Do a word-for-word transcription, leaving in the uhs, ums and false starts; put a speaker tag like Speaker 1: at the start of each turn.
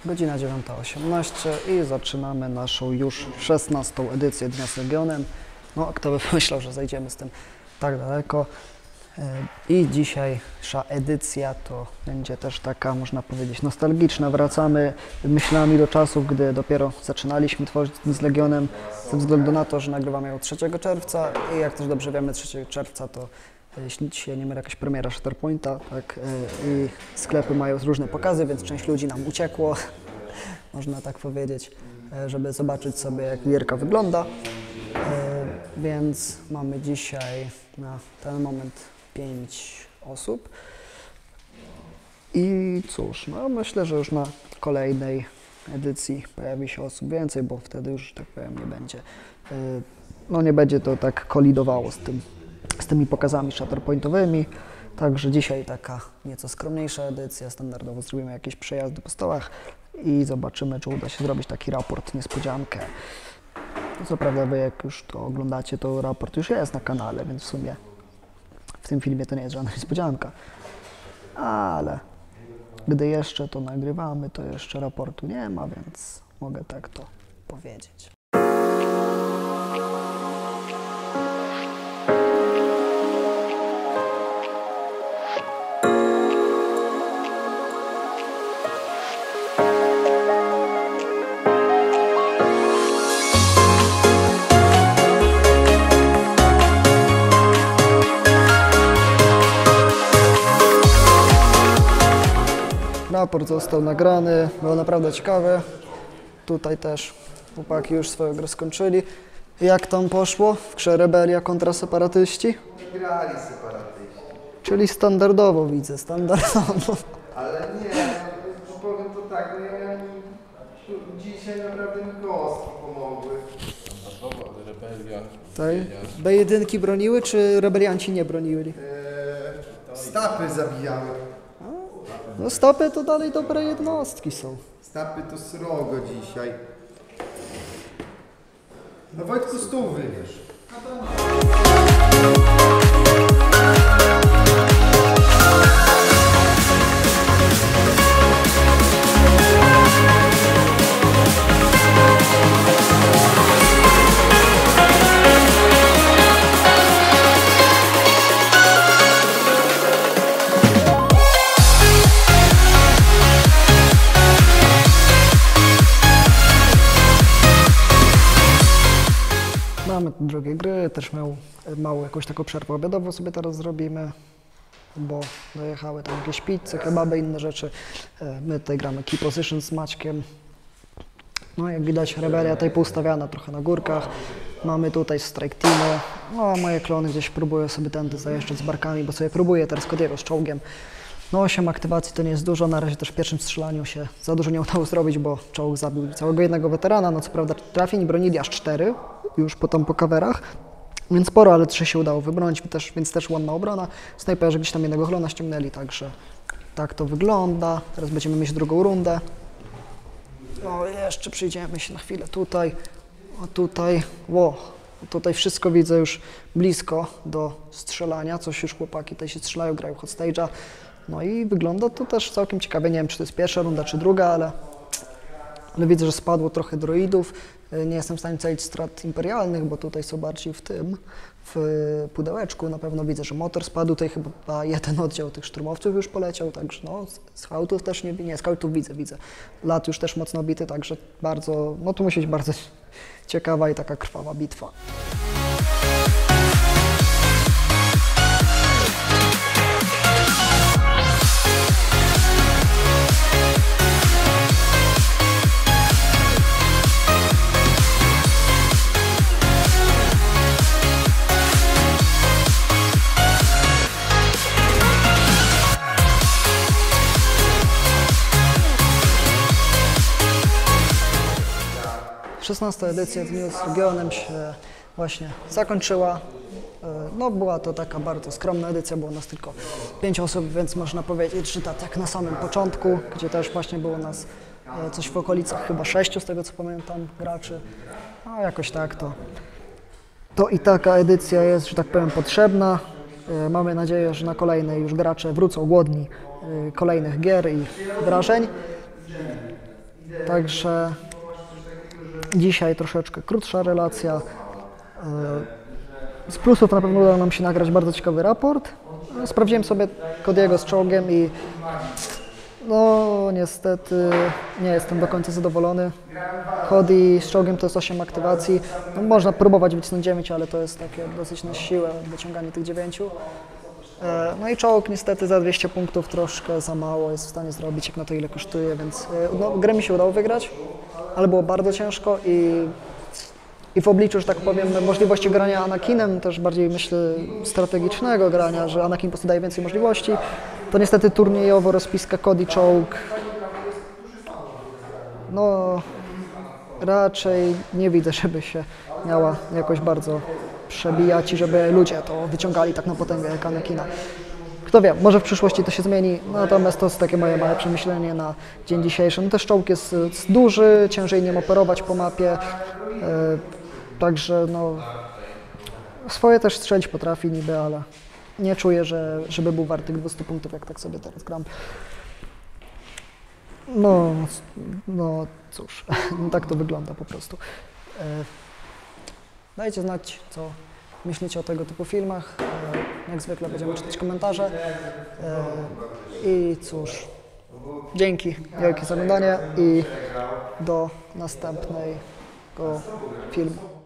Speaker 1: Godzina dziewiąta osiemnaście i zaczynamy naszą już szesnastą edycję Dnia z Legionem. No, kto by pomyślał, że zajdziemy z tym tak daleko. I dzisiejsza edycja to będzie też taka, można powiedzieć, nostalgiczna. Wracamy myślami do czasów, gdy dopiero zaczynaliśmy tworzyć Dni z Legionem, ze względu na to, że nagrywamy ją trzeciego czerwca i jak też dobrze wiemy, trzeciego czerwca to, jeśli się nie mylę, jakaś premiera Shatterpointa, tak, i sklepy mają różne pokazy, więc część ludzi nam uciekło, można tak powiedzieć, żeby zobaczyć sobie, jak gierka wygląda. Więc mamy dzisiaj na ten moment pięć osób. I cóż, no myślę, że już na kolejnej edycji pojawi się osób więcej, bo wtedy już, tak powiem, nie będzie, no nie będzie to tak kolidowało z tym, z tymi pokazami shatterpointowymi. Także dzisiaj taka nieco skromniejsza edycja. Standardowo zrobimy jakieś przejazdy po stołach i zobaczymy, czy uda się zrobić taki raport, niespodziankę. No co prawda wy, jak już to oglądacie, to raport już jest na kanale, więc w sumie w tym filmie to nie jest żadna niespodzianka. Ale gdy jeszcze to nagrywamy, to jeszcze raportu nie ma, więc mogę tak to powiedzieć. Raport został nagrany, było naprawdę ciekawe. Tutaj też chłopaki już swoją grę skończyli. Jak tam poszło w grze Rebelia kontra Separatyści?
Speaker 2: Grali separatyści.
Speaker 1: Czyli standardowo widzę, standardowo.
Speaker 2: Ale nie, no, powiem to tak, no ja miałem dzisiaj naprawdę mi kostki pomogły.
Speaker 3: Standardowo, ale Rebelia.
Speaker 1: Tutaj B jeden broniły, czy rebelianci nie bronili?
Speaker 2: Eee, stapy zabijały.
Speaker 1: No stopy to dalej dobre jednostki są.
Speaker 2: Stapy to srogo dzisiaj. No Wojtku, stół wybierz.
Speaker 1: Mamy drugie gry, też miał małą jakąś taką przerwę obiadową sobie teraz zrobimy, bo dojechały tam jakieś pizze, kebaby, inne rzeczy. My tutaj gramy Key Position z Maćkiem. No jak widać, Rebelia tutaj poustawiana trochę na górkach. Mamy tutaj Strike Teamy. No moje klony gdzieś próbują sobie tędy zajeżdżać z barkami, bo sobie próbuję teraz Kodiego z czołgiem. No osiem aktywacji to nie jest dużo, na razie też w pierwszym strzelaniu się za dużo nie udało zrobić, bo czołg zabił całego jednego weterana, no co prawda trafień bronili aż cztery, już potem po coverach, więc sporo, ale trzy się udało wybronić, też, więc też ładna obrona. Snajperzy gdzieś tam jednego chlona ściągnęli, także tak to wygląda. Teraz będziemy mieć drugą rundę. O, jeszcze przyjdziemy się na chwilę tutaj, o tutaj, ło, tutaj wszystko widzę już blisko do strzelania, coś już chłopaki tutaj się strzelają, grają hot stage'a. No i wygląda to też całkiem ciekawie, nie wiem, czy to jest pierwsza runda, czy druga, ale, ale widzę, że spadło trochę droidów. Nie jestem w stanie celić strat imperialnych, bo tutaj są bardziej w tym, w pudełeczku. Na pewno widzę, że motor spadł, tutaj chyba jeden oddział tych szturmowców już poleciał, także no, skautów też nie, nie, skautów widzę, widzę. Lat już też mocno bity, także bardzo, no to musi być bardzo ciekawa i taka krwawa bitwa. szesnasta edycja Dni z Legionem się właśnie zakończyła. No była to taka bardzo skromna edycja, było nas tylko pięć osób, więc można powiedzieć, że tak jak na samym początku, gdzie też właśnie było nas coś w okolicach chyba sześciu, z tego co pamiętam, graczy. No jakoś tak to. To i taka edycja jest, że tak powiem, potrzebna. Mamy nadzieję, że na kolejnej już gracze wrócą głodni kolejnych gier i wrażeń. Także dzisiaj troszeczkę krótsza relacja. Z plusów na pewno udało nam się nagrać bardzo ciekawy raport. Sprawdziłem sobie Cody'ego z czołgiem i no niestety nie jestem do końca zadowolony. Cody z czołgiem to jest osiem aktywacji. No, można próbować wycisnąć dziewięć, ale to jest takie dosyć na siłę wyciąganie tych dziewięciu. No i czołg niestety za dwieście punktów troszkę za mało jest w stanie zrobić, jak na to ile kosztuje, więc no, grę mi się udało wygrać, ale było bardzo ciężko i, i w obliczu, że tak powiem, możliwości grania Anakinem, też bardziej myślę strategicznego grania, że Anakin po prostu daje więcej możliwości, to niestety turniejowo rozpiska Cody czołg, no raczej nie widzę, żeby się miała jakoś bardzo przebijać i żeby ludzie to wyciągali tak na potęgę jak Anakina. Kto wie, może w przyszłości to się zmieni, natomiast to jest takie moje małe przemyślenie na dzień dzisiejszy. No też czołg jest, jest duży, ciężej nim operować po mapie, yy, także no swoje też strzelić potrafi niby, ale nie czuję, że, żeby był wart tych dwustu punktów, jak tak sobie teraz gram. No, no cóż, no tak to wygląda po prostu. Yy, Dajcie znać, co myślicie o tego typu filmach. Jak zwykle będziemy czytać komentarze. I cóż, dzięki wielkie za oglądanie i do następnego filmu.